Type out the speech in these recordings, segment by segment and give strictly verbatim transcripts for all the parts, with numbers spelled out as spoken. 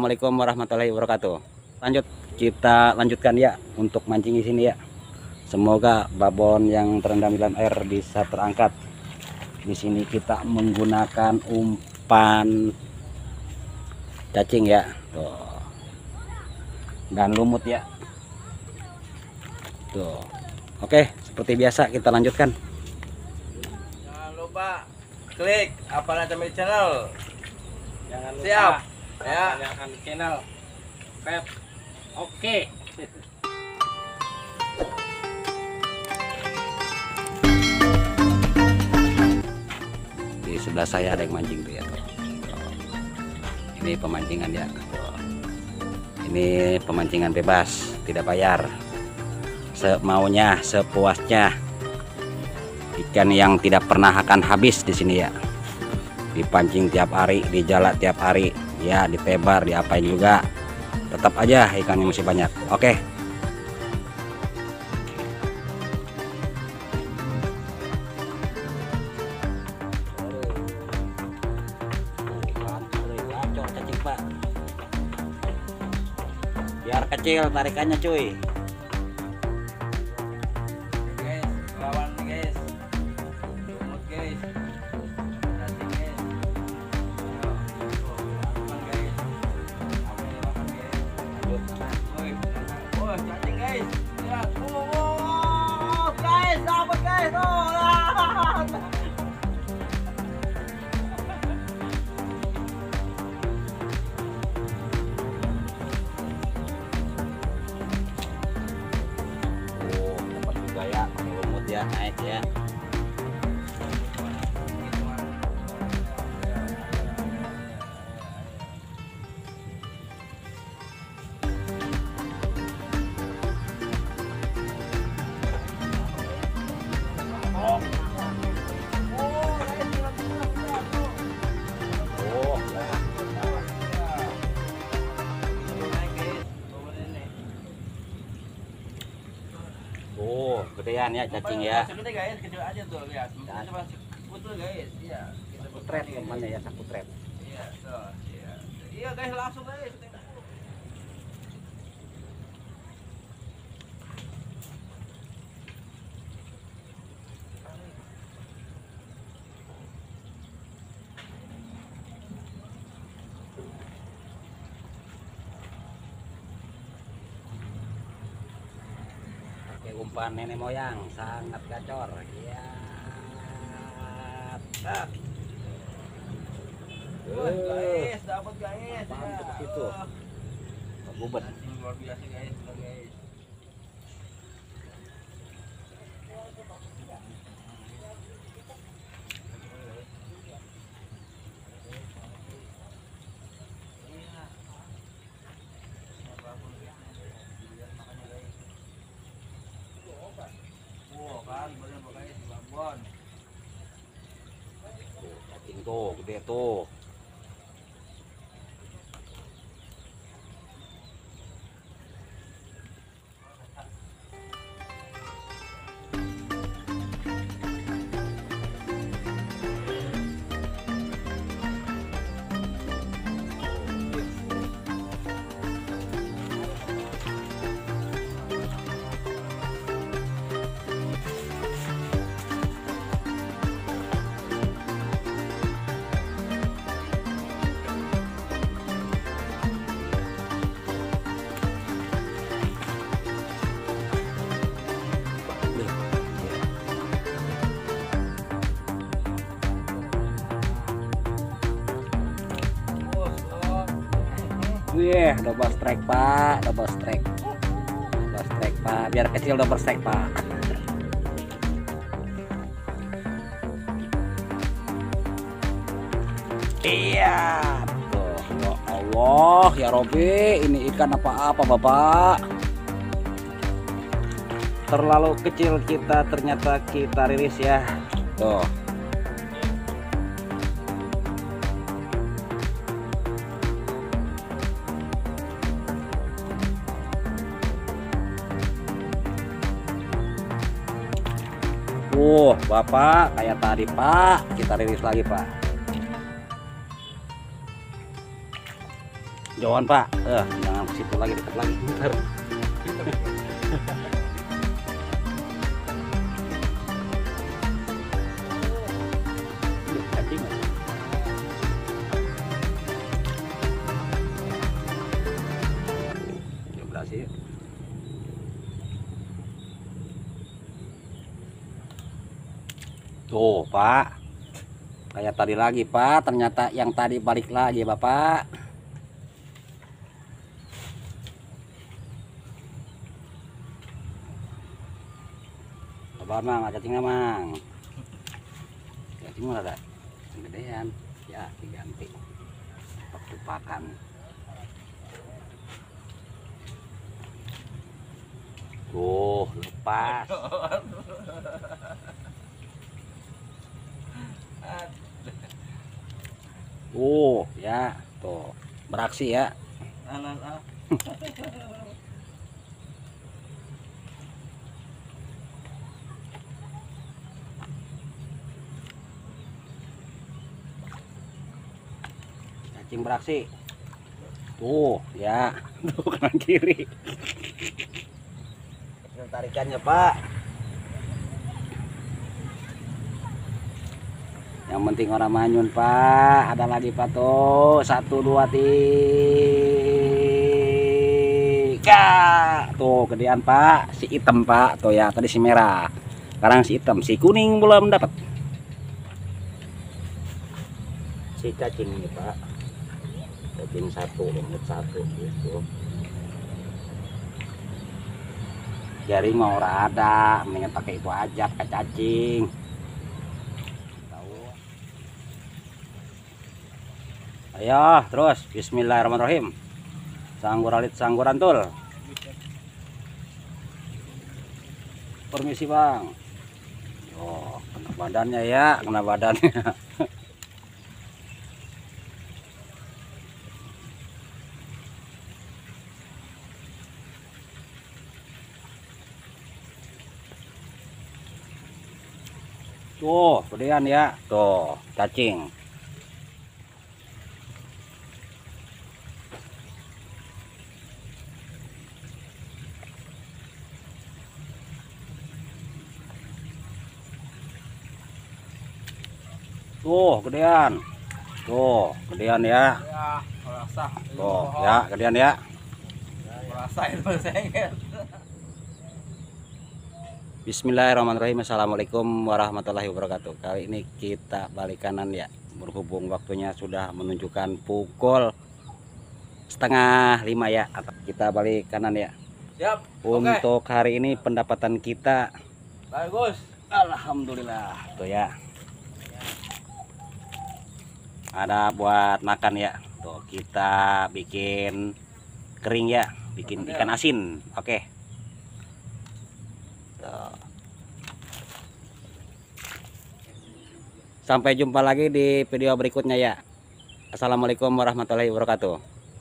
Assalamualaikum warahmatullahi wabarakatuh. Lanjut, kita lanjutkan ya untuk mancing di sini ya. Semoga babon yang terendam dalam air bisa terangkat. Di sini kita menggunakan umpan cacing ya. Tuh. Dan lumut ya. Tuh. Oke, seperti biasa kita lanjutkan. Jangan lupa klik apa namanya channel. Jangan lupa Siap ya. nyalakan channel Pep. Oke. Di sebelah saya ada yang mancing tuh ya. Tuh. Ini pemancingan ya. Tuh. Ini pemancingan bebas, tidak bayar. Semaunya, sepuasnya. Ikan yang tidak pernah akan habis di sini ya. Dipancing tiap hari, dijalak tiap hari, ya ditebar, diapain juga, tetap aja ikannya masih banyak. Oke. Biar kecil tarikannya cuy. Guys, lawan nih guys. Lumut guys. Cacing guys. Ayo, tuh, lawan, guys. Apa yang lawan, guys? Woi, woi, cacing guys. Lihat. Oh, oh, oh, guys, dapat guys. Oh, ah. Oh, dapat juga ya, lumut ya, naik ya. Oh, oh, gedean ya cacing ya. Segede guys, kecil aja tuh lihat. Coba putul guys. Iya, kita Sakutret namanya ya, sakutret. Iya, tuh. Iya. Iya guys, langsung guys. Pakai umpan nenek moyang sangat gacor ya. Tak. Wah, guys, dapat guys. Mantap Ya. itu. Oh. Bubet. Cacing luar biasa guys, tuh, guys. Wow, kan, bener guys, babon. Tuh, cacing tuh gede tuh. Wih, double strike pak, double strike, double strike pak, biar kecil double strike pak. Iya, tuh, ya Allah, ya Robi, ini ikan apa-apa bapak? Terlalu kecil kita ternyata kita rilis ya, tuh. Uh, Bapak kayak tadi Pak, kita rilis lagi Pak. Jangan Pak, eh, jangan ke situ lagi, dekat lagi. Bentar. Cacing. Coba sih. Tuh Pak, kayak tadi lagi Pak, ternyata yang tadi balik lagi Bapak. Sabar Mang, cacingnya Mang. Cacing mana ada? Gedean, ya diganti. Waktu pakan. Tuh lepas. Oh ya, tuh beraksi ya. Anak ah. Cacing beraksi. Tuh ya, tuh kanan kiri. Ini tarikannya Pak. Yang penting orang manyun Pak. Ada lagi Pak tuh. Satu dua tiga. Tuh gedean Pak. Si hitam Pak. Tuh ya tadi si merah. Sekarang si hitam. Si kuning belum dapat. Si cacing ini Pak. Cacing satu, lembut satu gitu. Jaring mau ada. Mendingan pakai itu aja pakai cacing. Ayo terus bismillahirrahmanirrahim. Sangguralit sanggurantul. Permisi Bang. Oh, kena badannya ya, kena badannya. Tuh, gedean ya. Tuh, cacing. Tuh, gedean. Tuh, gedean ya. Ya, merasa. Tuh, ya, gedean ya. Merasa itu sengit. Bismillahirrahmanirrahim. Assalamualaikum warahmatullahi wabarakatuh. Kali ini kita balik kanan ya. Berhubung waktunya sudah menunjukkan pukul setengah lima ya. Kita balik kanan ya. Siap. Untuk hari ini pendapatan kita Bagus. alhamdulillah. Tuh ya. Ada buat makan ya. Tuh kita bikin kering ya, bikin ikan asin. Oke. Tuh. Sampai jumpa lagi di video berikutnya ya. Assalamualaikum warahmatullahi wabarakatuh.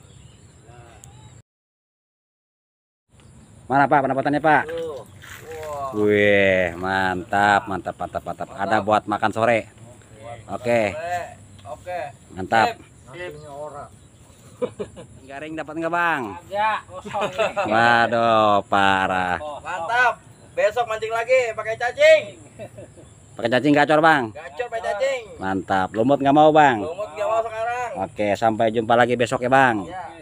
Mana Pak pendapatannya Pak? Wow. Wih, mantap, mantap, mantap, mantap. Ada buat makan sore. Oke. Oke. Mantap. Sip. Garing dapat nggak Bang? Ada kosong ini. Waduh, parah. Mantap. Besok mancing lagi pakai cacing. Pakai cacing gacor Bang. Gacor pakai cacing. Mantap. Lumut nggak mau Bang? Lumut gak mau sekarang. Oke, sampai jumpa lagi besok ya Bang. Ya.